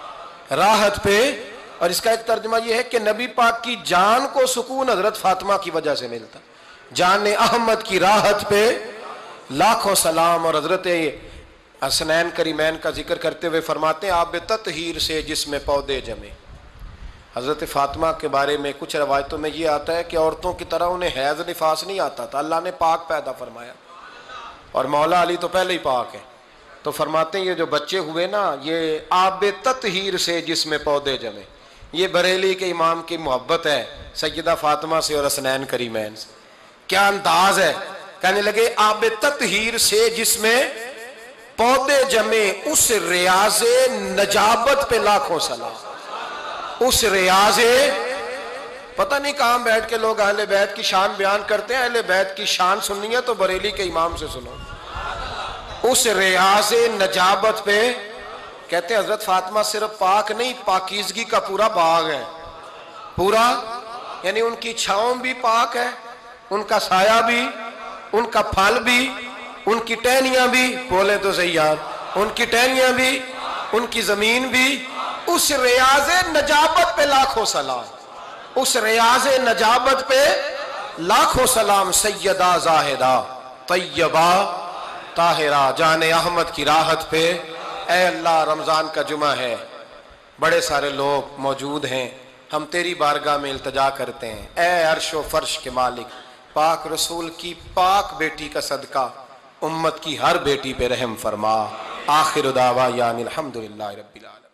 راحت پہ. اور اس کا ایک ترجمہ یہ ہے کہ نبی پاک کی جان کو سکون حضرت فاطمہ کی وجہ سے ملتا. جان احمد کی راحت پہ لاکھوں سلام۔ اور حضرت حسنین کریمین کا ذکر کرتے ہوئے فرماتے ہیں آب تطہیر سے جس میں پودے جمے۔ حضرت فاطمہ کے بارے میں کچھ روایتوں میں یہ آتا ہے کہ عورتوں کی طرح انہیں حیض نفاس نہیں آتا تھا، اللہ نے پاک پیدا فرمایا، اور مولا علی تو پہلے ہی پاک ہے، تو فرماتے ہیں یہ جو بچے ہوئے نا یہ آب تطہیر سے جس میں پودے جمے۔ یہ بریلی کے امام کی محبت ہے سیدہ فاطمہ سے اور حسنین کریمین سے، کیا انداز ہے، کہنے لگے آب تطہیر سے جس میں پودے جمے، اس ریاض نجابت پہ لاکھوں سلام۔ اس ریاض، پتہ نہیں کہاں بیٹھ کے لوگ اہل بیت کی شان بیان کرتے ہیں، اہل بیت کی شان سننی ہے تو بریلی کے امام سے سنو۔ اس ریاض نجابت پہ کہتے ہیں حضرت فاطمہ صرف پاک نہیں، پاکیزگی کا پورا باغ ہے، پورا، یعنی ان کی چھاؤں بھی پاک ہے، ان کا سایہ بھی، ان کا پھل بھی، ان کی ٹہنیاں بھی، بولے تو صحیح یار، ان کی ٹہنیاں بھی، ان کی زمین بھی، اس ریاض نجابت پہ لاکھوں سلام، اس ریاض نجابت پہ لاکھوں سلام۔ سیدہ زاہدہ طیبہ طاہرہ جان احمد کی راحت پہ۔ اے اللہ رمضان کا جمعہ ہے، بڑے سارے لوگ موجود ہیں، ہم تیری بارگاہ میں التجا کرتے ہیں، اے عرش و فرش کے مالک، پاک رسول کی پاک بیٹی کا صدقہ امت کی ہر بیٹی پہ رحم فرما۔ آخر دعوانا الحمدللہ رب العالمین۔